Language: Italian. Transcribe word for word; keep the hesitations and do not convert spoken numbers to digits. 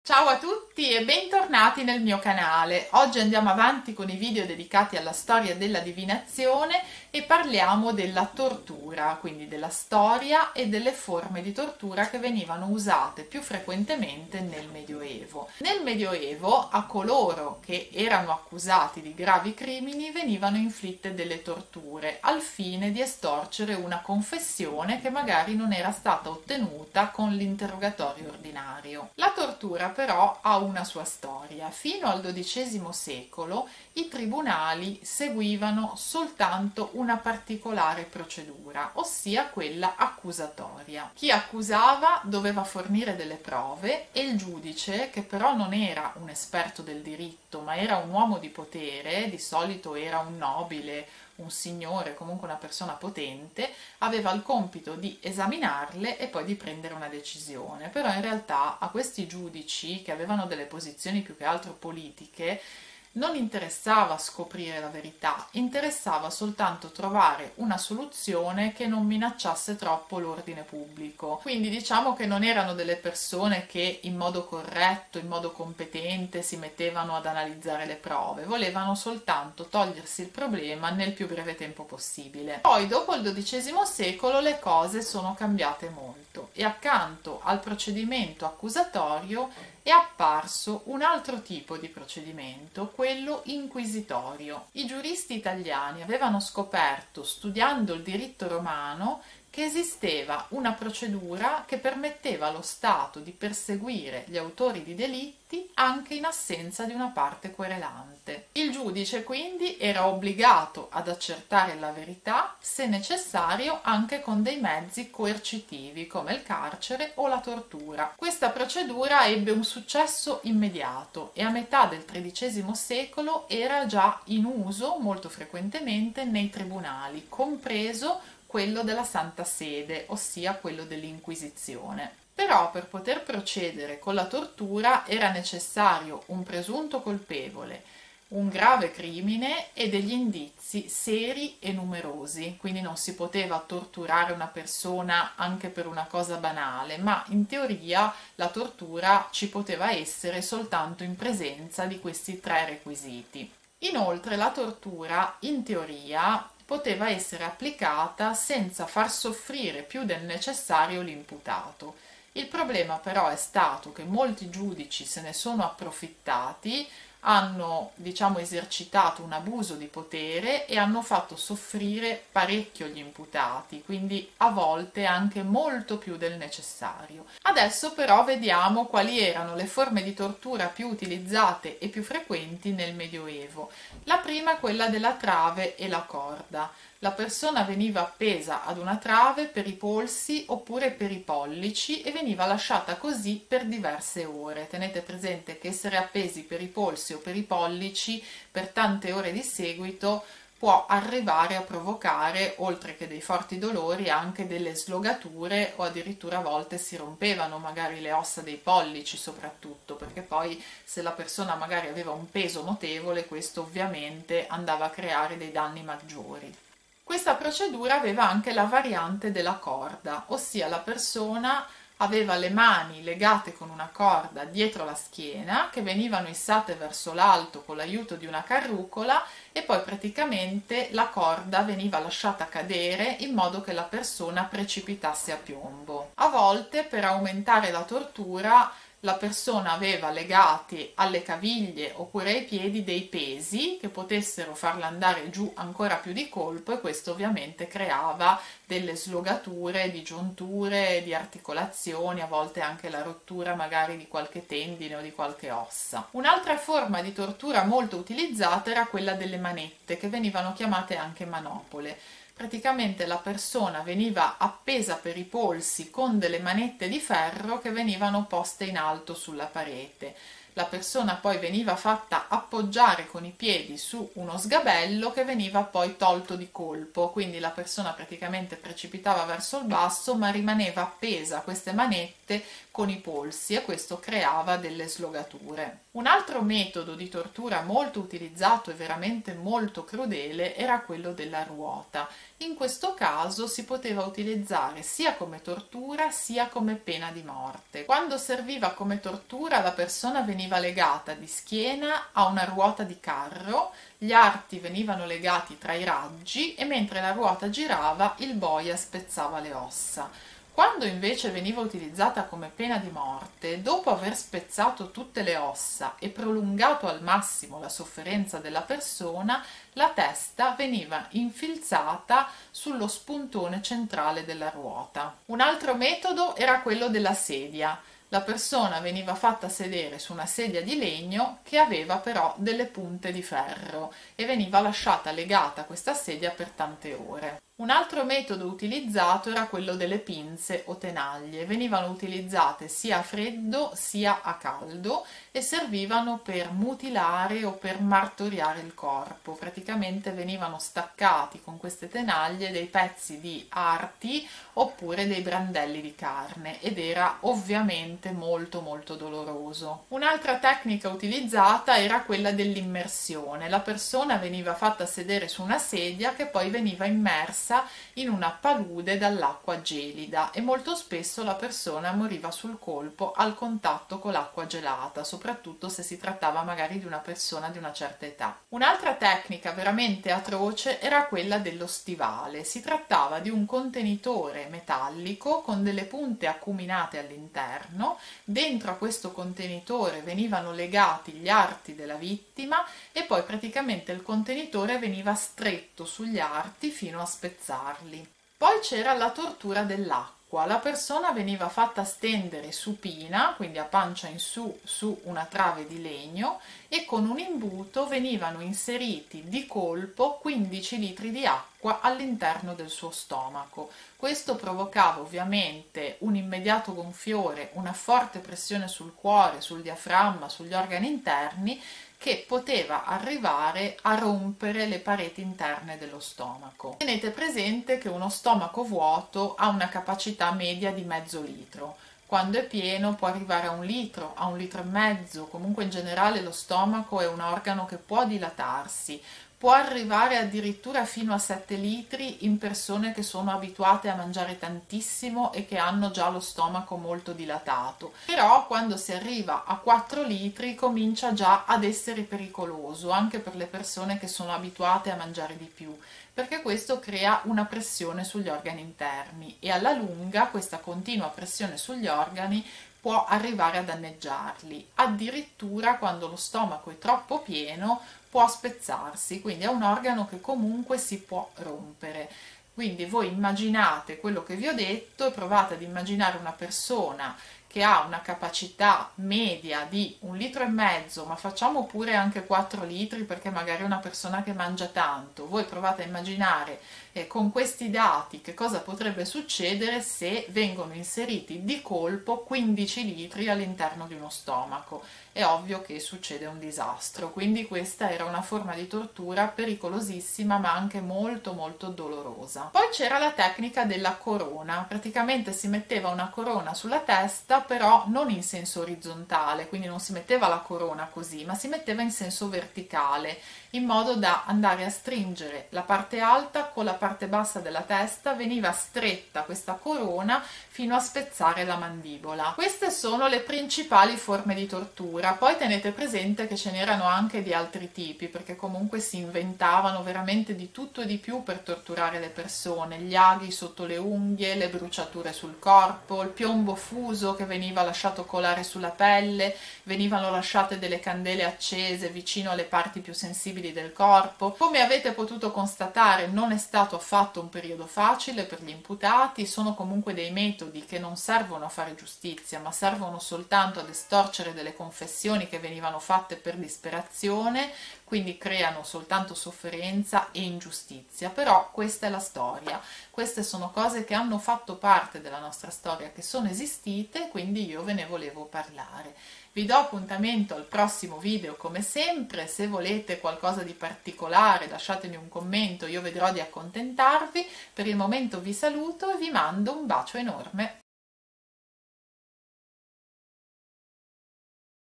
Ciao a tutti e bentornati nel mio canale. Oggi andiamo avanti con i video dedicati alla storia della divinazione e parliamo della tortura, quindi della storia e delle forme di tortura che venivano usate più frequentemente nel Medioevo. Nel Medioevo a coloro che erano accusati di gravi crimini venivano inflitte delle torture al fine di estorcere una confessione che magari non era stata ottenuta con l'interrogatorio ordinario. La tortura però ha una sua storia. Fino al dodicesimo secolo i tribunali seguivano soltanto una particolare procedura, ossia quella accusatoria. Chi accusava doveva fornire delle prove e il giudice, che però non era un esperto del diritto, ma era un uomo di potere, di solito era un nobile, un signore, comunque una persona potente, aveva il compito di esaminarle e poi di prendere una decisione. Però in realtà a questi giudici, che avevano delle posizioni più che altro politiche, non interessava scoprire la verità, interessava soltanto trovare una soluzione che non minacciasse troppo l'ordine pubblico. Quindi diciamo che non erano delle persone che in modo corretto, in modo competente si mettevano ad analizzare le prove, volevano soltanto togliersi il problema nel più breve tempo possibile. Poi dopo il dodicesimo secolo le cose sono cambiate molto e accanto al procedimento accusatorio è apparso un altro tipo di procedimento, quello inquisitorio. I giuristi italiani avevano scoperto, studiando il diritto romano, che esisteva una procedura che permetteva allo Stato di perseguire gli autori di delitti anche in assenza di una parte querelante. Il giudice quindi era obbligato ad accertare la verità, se necessario anche con dei mezzi coercitivi come il carcere o la tortura. Questa procedura ebbe un successo immediato e a metà del tredicesimo secolo era già in uso molto frequentemente nei tribunali, compreso quello della Santa Sede, ossia quello dell'Inquisizione. Però per poter procedere con la tortura era necessario un presunto colpevole, un grave crimine e degli indizi seri e numerosi, quindi non si poteva torturare una persona anche per una cosa banale, ma in teoria la tortura ci poteva essere soltanto in presenza di questi tre requisiti. Inoltre la tortura, in teoria, poteva essere applicata senza far soffrire più del necessario l'imputato. Il problema però è stato che molti giudici se ne sono approfittati, hanno, diciamo, esercitato un abuso di potere e hanno fatto soffrire parecchio gli imputati, quindi a volte anche molto più del necessario. Adesso però vediamo quali erano le forme di tortura più utilizzate e più frequenti nel Medioevo. La prima è quella della trave e la corda. La persona veniva appesa ad una trave per i polsi oppure per i pollici e veniva lasciata così per diverse ore. Tenete presente che essere appesi per i polsi o per i pollici per tante ore di seguito può arrivare a provocare, oltre che dei forti dolori, anche delle slogature o addirittura a volte si rompevano magari le ossa dei pollici soprattutto, perché poi se la persona magari aveva un peso notevole, questo ovviamente andava a creare dei danni maggiori. Questa procedura aveva anche la variante della corda, ossia la persona aveva le mani legate con una corda dietro la schiena che venivano issate verso l'alto con l'aiuto di una carrucola e poi praticamente la corda veniva lasciata cadere in modo che la persona precipitasse a piombo. A volte, per aumentare la tortura, la persona aveva legati alle caviglie oppure ai piedi dei pesi che potessero farla andare giù ancora più di colpo e questo ovviamente creava delle slogature, di giunture, di articolazioni, a volte anche la rottura magari di qualche tendine o di qualche ossa. Un'altra forma di tortura molto utilizzata era quella delle manette, che venivano chiamate anche manopole. Praticamente la persona veniva appesa per i polsi con delle manette di ferro che venivano poste in alto sulla parete. La persona poi veniva fatta appoggiare con i piedi su uno sgabello che veniva poi tolto di colpo, quindi la persona praticamente precipitava verso il basso ma rimaneva appesa a queste manette con i polsi e questo creava delle slogature. Un altro metodo di tortura molto utilizzato e veramente molto crudele era quello della ruota. In questo caso si poteva utilizzare sia come tortura sia come pena di morte. Quando serviva come tortura la persona veniva legata di schiena a una ruota di carro, gli arti venivano legati tra i raggi e mentre la ruota girava il boia spezzava le ossa. Quando invece veniva utilizzata come pena di morte, dopo aver spezzato tutte le ossa e prolungato al massimo la sofferenza della persona, la testa veniva infilzata sullo spuntone centrale della ruota. Un altro metodo era quello della sedia. La persona veniva fatta sedere su una sedia di legno che aveva però delle punte di ferro e veniva lasciata legata a questa sedia per tante ore. Un altro metodo utilizzato era quello delle pinze o tenaglie. Venivano utilizzate sia a freddo sia a caldo e servivano per mutilare o per martoriare il corpo. Praticamente venivano staccati con queste tenaglie dei pezzi di arti oppure dei brandelli di carne ed era ovviamente molto molto doloroso. Un'altra tecnica utilizzata era quella dell'immersione. La persona veniva fatta sedere su una sedia che poi veniva immersa in una palude dall'acqua gelida e molto spesso la persona moriva sul colpo al contatto con l'acqua gelata, soprattutto se si trattava magari di una persona di una certa età. Un'altra tecnica veramente atroce era quella dello stivale. Si trattava di un contenitore metallico con delle punte acuminate all'interno. Dentro a questo contenitore venivano legati gli arti della vittima e poi praticamente il contenitore veniva stretto sugli arti fino a spezzarli. Poi c'era la tortura dell'acqua. La persona veniva fatta stendere supina, quindi a pancia in su, su una trave di legno e con un imbuto venivano inseriti di colpo quindici litri di acqua all'interno del suo stomaco. Questo provocava ovviamente un immediato gonfiore, una forte pressione sul cuore, sul diaframma, sugli organi interni che poteva arrivare a rompere le pareti interne dello stomaco. Tenete presente che uno stomaco vuoto ha una capacità media di mezzo litro. Quando è pieno può arrivare a un litro, a un litro e mezzo, comunque in generale lo stomaco è un organo che può dilatarsi, può arrivare addirittura fino a sette litri in persone che sono abituate a mangiare tantissimo e che hanno già lo stomaco molto dilatato. Però quando si arriva a quattro litri comincia già ad essere pericoloso anche per le persone che sono abituate a mangiare di più, perché questo crea una pressione sugli organi interni e alla lunga questa continua pressione sugli organi può arrivare a danneggiarli. Addirittura quando lo stomaco è troppo pieno può spezzarsi, quindi è un organo che comunque si può rompere. Quindi voi immaginate quello che vi ho detto e provate ad immaginare una persona che ha una capacità media di un litro e mezzo, ma facciamo pure anche quattro litri perché magari è una persona che mangia tanto. Voi provate a immaginare eh, con questi dati che cosa potrebbe succedere se vengono inseriti di colpo quindici litri all'interno di uno stomaco. È ovvio che succede un disastro, quindi questa era una forma di tortura pericolosissima ma anche molto molto dolorosa. Poi c'era la tecnica della corona. Praticamente si metteva una corona sulla testa, però non in senso orizzontale, quindi non si metteva la corona così, ma si metteva in senso verticale, in modo da andare a stringere la parte alta con la parte bassa della testa. Veniva stretta questa corona fino a spezzare la mandibola. Queste sono le principali forme di tortura. Poi tenete presente che ce n'erano anche di altri tipi, perché comunque si inventavano veramente di tutto e di più per torturare le persone: gli aghi sotto le unghie, le bruciature sul corpo, il piombo fuso che veniva lasciato colare sulla pelle, venivano lasciate delle candele accese vicino alle parti più sensibili del corpo. Come avete potuto constatare, non è stato affatto un periodo facile per gli imputati. Sono comunque dei metodi che non servono a fare giustizia, ma servono soltanto ad estorcere delle confessioni che venivano fatte per disperazione, quindi creano soltanto sofferenza e ingiustizia. Però questa è la storia, queste sono cose che hanno fatto parte della nostra storia, che sono esistite, quindi io ve ne volevo parlare. Vi do appuntamento al prossimo video come sempre. Se volete qualcosa di particolare lasciatemi un commento, io vedrò di accontentarvi. Per il momento vi saluto e vi mando un bacio enorme.